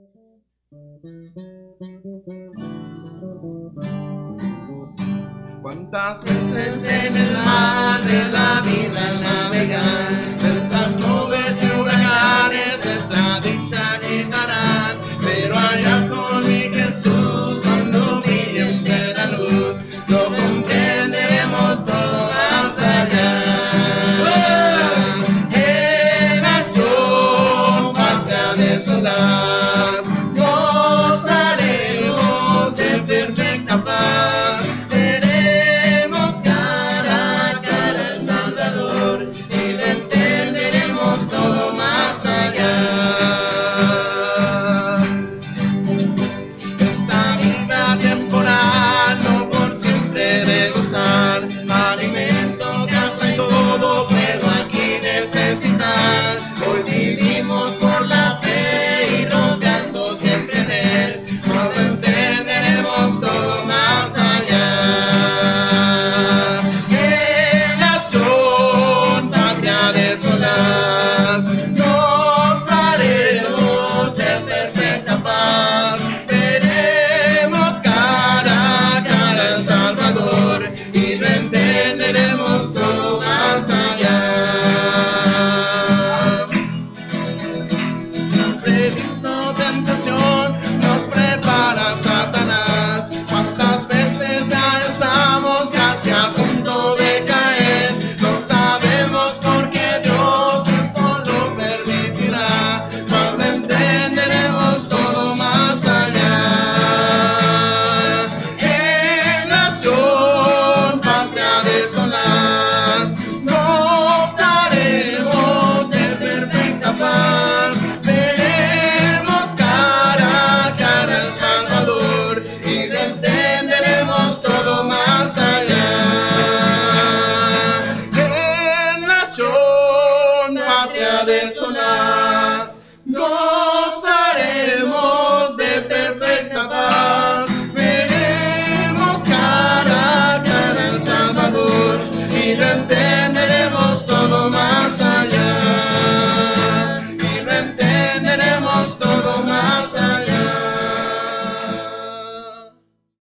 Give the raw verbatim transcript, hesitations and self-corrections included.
¿Cuántas veces en el mar de la vida navegar? Densas nubes y huracanes nuestra dicha quitarán, pero allá con mi Jesús, cuando brille en plena luz, lo comprenderemos todo más allá. En nación, patria desolada, gozaremos de perfecta paz. Veremos cara a cara al Salvador y lo entenderemos todo más allá. Esta vida temporal no por siempre de gozar, alimento, casa y todo puedo aquí necesitar. Hoy vivimos por la fe y rogando siempre en él, no lo entenderemos todo más allá. En nación, patria desolada, gozaremos de perfecta paz. Veremos cara a cara al Salvador y lo entenderemos todo más allá. Previsto tentación nos prepara Satanás. Cuántas veces ya estamos casi a punto de caer. No sabemos por qué Dios esto lo permitirá. Cuando entenderemos todo más allá. En nación, patria desolada, gozaremos de perfecta paz. Veremos cara a cara al Salvador y lo entenderemos todo más allá. En nación, patria desolada,